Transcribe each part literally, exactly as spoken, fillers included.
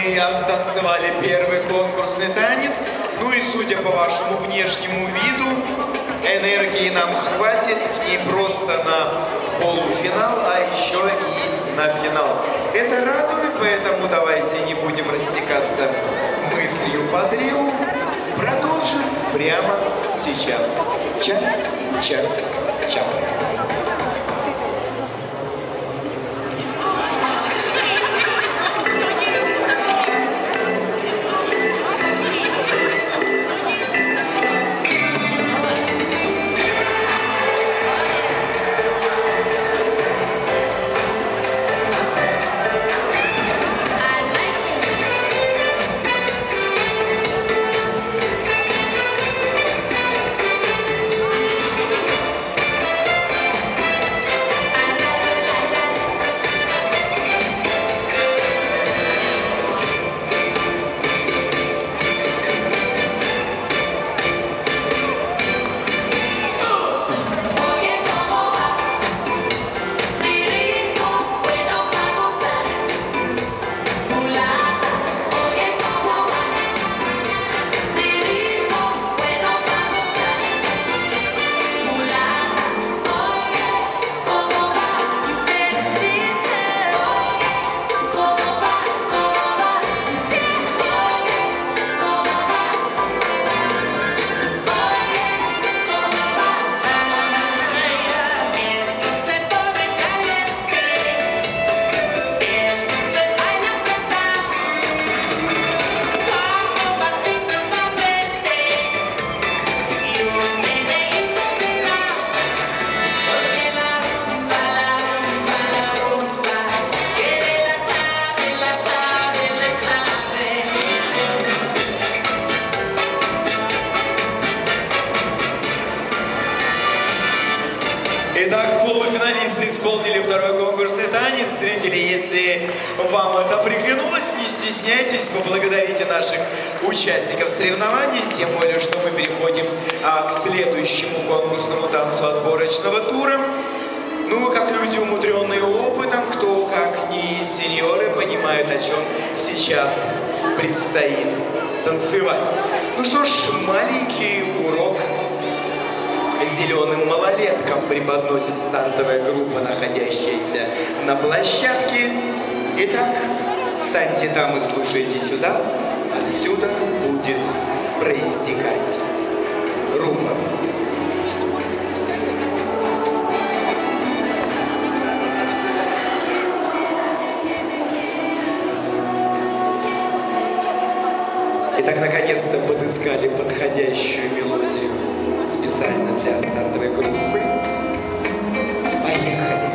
мы оттанцевали первый конкурсный танец. Ну и судя по вашему внешнему виду, энергии нам хватит не просто на полуфинал, а еще и на финал. Это радует, поэтому давайте не будем растекаться мыслью по древу. Продолжим прямо сейчас. Чак, чак, чак. Итак, полуфиналисты исполнили второй конкурсный танец. Зрители, если вам это приглянулось, не стесняйтесь, поблагодарите наших участников соревнований, тем более, что мы переходим а, к следующему конкурсному танцу отборочного тура. Ну, как люди, умудренные опытом, кто, как не сеньоры, понимают, о чем сейчас предстоит танцевать. Ну что ж, маленький урок зеленым малолеткам преподносит стартовая группа, находящаяся на площадке. Итак, встаньте там и слушайте сюда. Отсюда будет проистекать румба. Итак, наконец-то подыскали подходящую мелодию специально для стартовой группы. Поехали!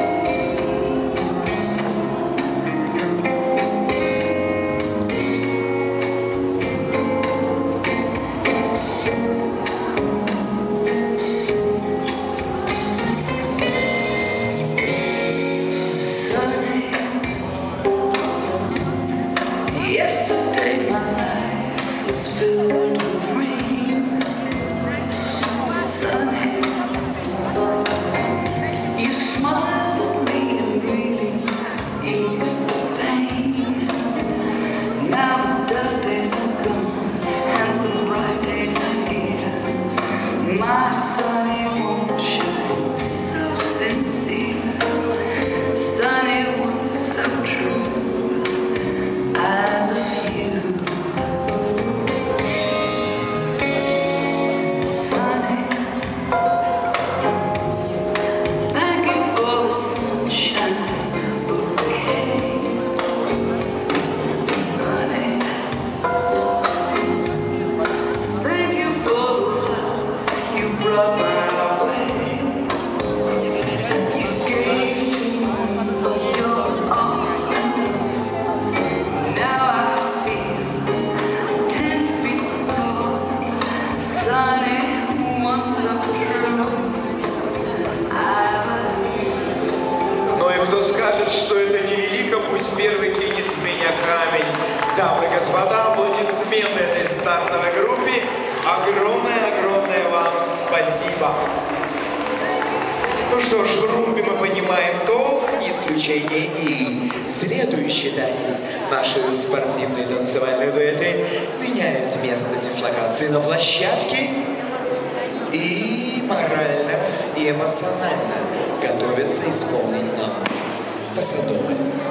Что это невелико, пусть первый кинет в меня камень. Дамы и господа, аплодисменты этой стартовой группе. Огромное-огромное вам спасибо. Ну что ж, в румбе мы понимаем толк, не исключение и следующий танец. Наши спортивные танцевальные дуэты меняют место дислокации на площадке и морально, и эмоционально готовятся исполнить нам «Пасадобль».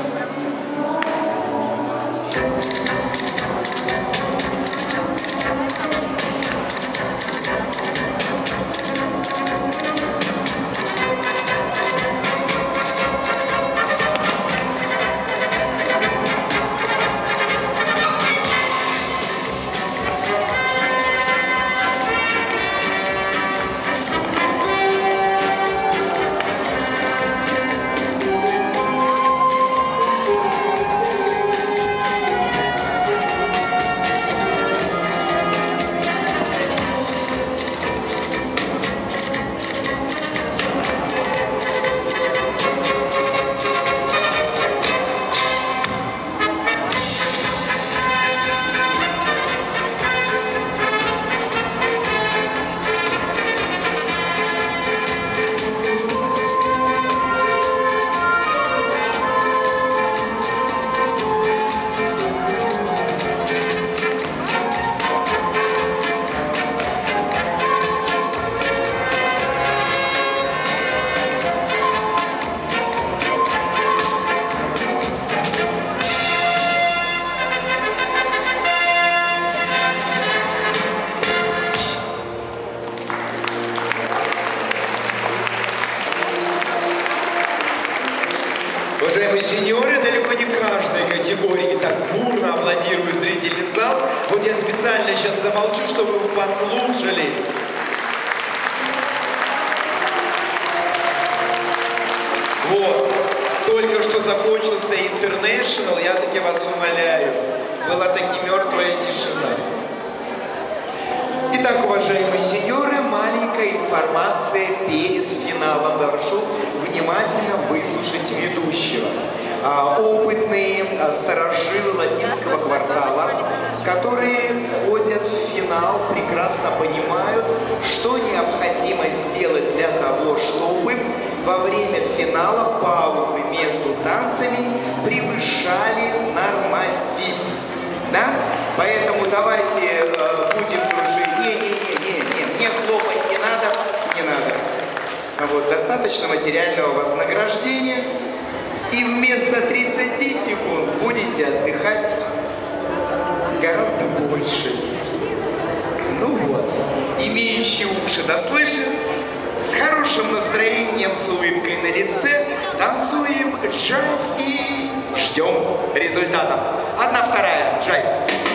Уважаемые сеньоры, далеко не в каждой категории так бурно аплодирует зрительный зал. Вот я специально сейчас замолчу, чтобы вы послушали. Вот, только что закончился International, я таки вас умоляю, была таки мертвая тишина. Итак, уважаемые сеньоры, маленькая информация перед финалом. Прошу внимательно выслушать ведущего. А, опытные а, старожилы латинского квартала, которые входят в финал, прекрасно понимают, что необходимо сделать для того, чтобы во время финала паузы между танцами превышали норматив. Да? Поэтому давайте э, будем дружить. Не-не-не, не хлопать не надо, не надо. Вот, достаточно материального вознаграждения. И вместо тридцати секунд будете отдыхать гораздо больше. Ну вот, имеющие уши да слышат, с хорошим настроением, с улыбкой на лице танцуем джайв и ждем результатов. Одна, вторая, джайв.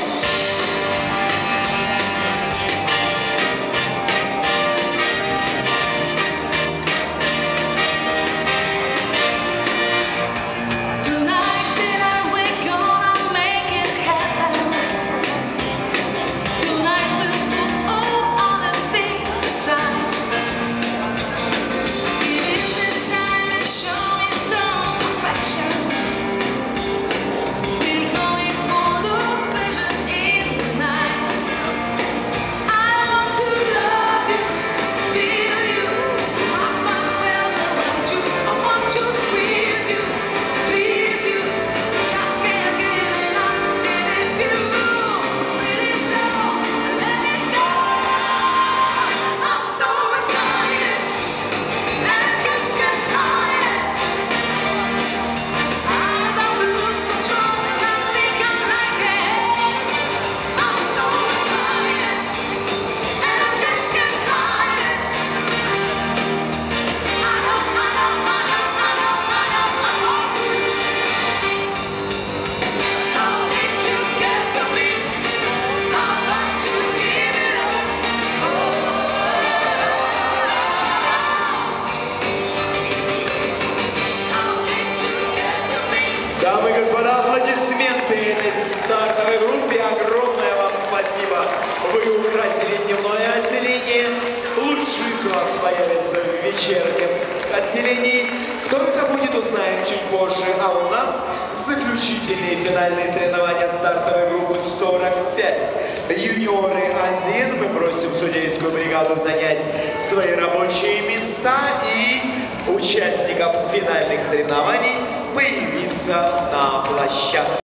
Дамы и господа, аплодисменты этой стартовой группе. Огромное вам спасибо. Вы украсили дневное отделение. Лучшие из вас появятся в вечернем отделении. Кто это будет, узнаем чуть позже. А у нас заключительные финальные соревнования стартовой группы сорок пять. Юниоры один. Мы просим судейскую бригаду занять свои рабочие места и участников финальных соревнований появиться на площадке.